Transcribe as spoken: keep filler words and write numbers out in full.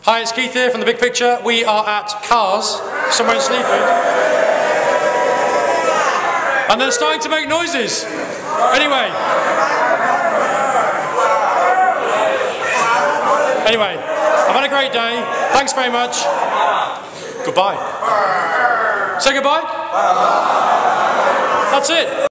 Hi, it's Keith here from The Big Picture. We are at Cars, somewhere in Sleaford. And they're starting to make noises. Anyway. Anyway, I've had a great day. Thanks very much. Goodbye. Say goodbye. That's it.